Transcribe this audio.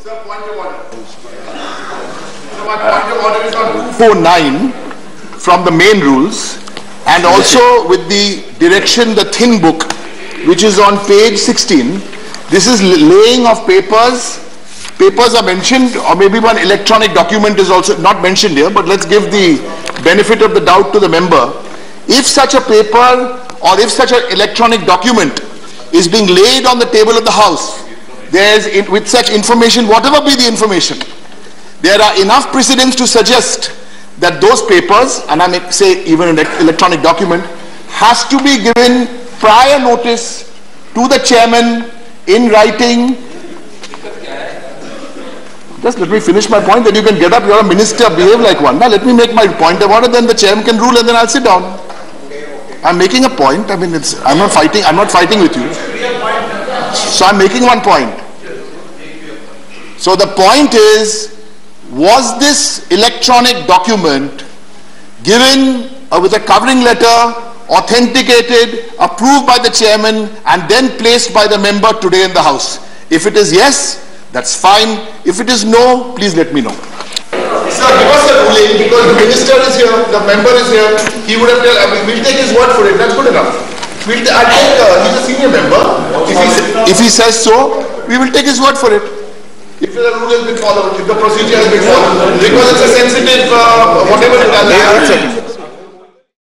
Sir, point of order. So my point of order is on 249 from the main rules, and also with the direction, the thin book, which is on page 16. This is laying of papers. Papers are mentioned, or maybe one electronic document is also not mentioned here, but let's give the benefit of the doubt to the member. If such a paper or if such an electronic document is being laid on the table of the House, with such information, whatever be the information, there are enough precedents to suggest that those papers, and I may say even an electronic document, has to be given prior notice to the chairman in writing. Just let me finish my point, then you can get up. You're a minister, behave like one. Now let me make my point about it, then the chairman can rule and then I'll sit down. I'm making a point. I mean, I'm not fighting with you. So I'm making one point. So the point is, was this electronic document given with a covering letter, authenticated, approved by the chairman, and then placed by the member today in the House? If it is yes, that's fine. If it is no, please let me know. Sir, give us a ruling, because the minister is here, the member is here. He would have told, we'll take his word for it. That's good enough. He's a senior member. If he says so, we will take his word for it. If the rule has been followed, if the procedure has been followed, because it's a sensitive, whatever it is.